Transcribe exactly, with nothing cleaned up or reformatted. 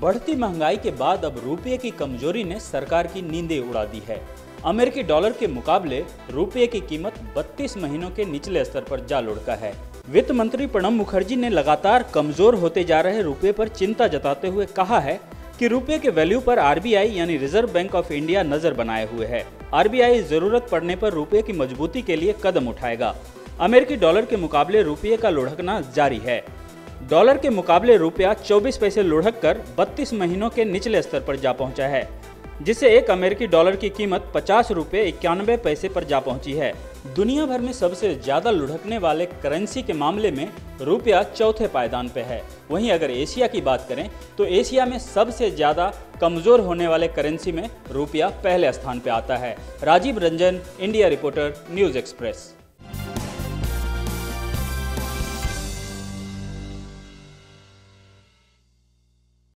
बढ़ती महंगाई के बाद अब रुपये की कमजोरी ने सरकार की नींदें उड़ा दी है। अमेरिकी डॉलर के मुकाबले रुपये की कीमत बत्तीस महीनों के निचले स्तर पर जा लुढ़का है। वित्त मंत्री प्रणब मुखर्जी ने लगातार कमजोर होते जा रहे रुपये पर चिंता जताते हुए कहा है कि रुपये के वैल्यू पर आरबीआई यानी रिजर्व बैंक ऑफ इंडिया नजर बनाए हुए है। आरबीआई जरूरत पड़ने पर रुपये की मजबूती के लिए कदम उठाएगा। अमेरिकी डॉलर के मुकाबले रुपये का लुढ़कना जारी है। डॉलर के मुकाबले रुपया चौबीस पैसे लुढ़क कर बत्तीस महीनों के निचले स्तर पर जा पहुंचा है, जिससे एक अमेरिकी डॉलर की कीमत पचास रुपये इक्यानवे पैसे पर जा पहुंची है। दुनिया भर में सबसे ज्यादा लुढ़कने वाले करेंसी के मामले में रुपया चौथे पायदान पे है। वहीं अगर एशिया की बात करें तो एशिया में सबसे ज्यादा कमजोर होने वाले करेंसी में रुपया पहले स्थान पे आता है। Rajiv Ranjan, India reporter, news express.